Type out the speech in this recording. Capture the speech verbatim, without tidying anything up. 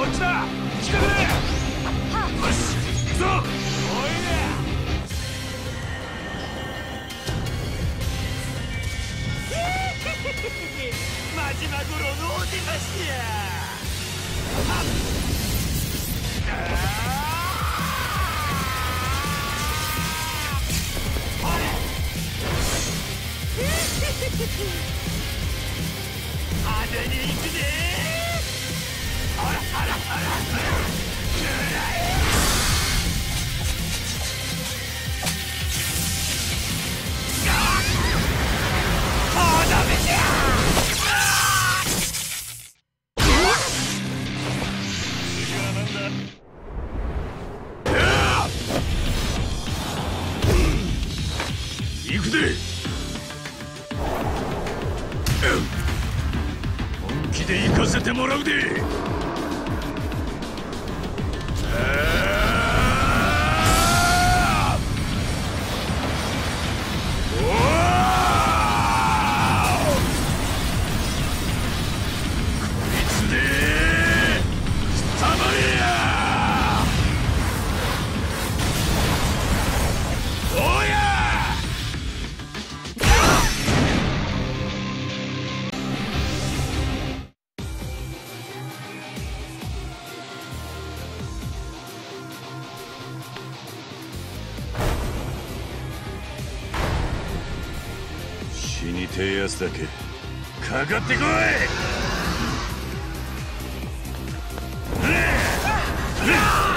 こっちだ。来てくれ。よし、行くぞ。おいで。マジマグロのお出ましや。派手に行くぜ。あらあらあらあら。あ、ダメじゃ。次はなんだ。行くぜ。本気で行かせてもらうで。死にてえやつだけかかってこい。うっうっ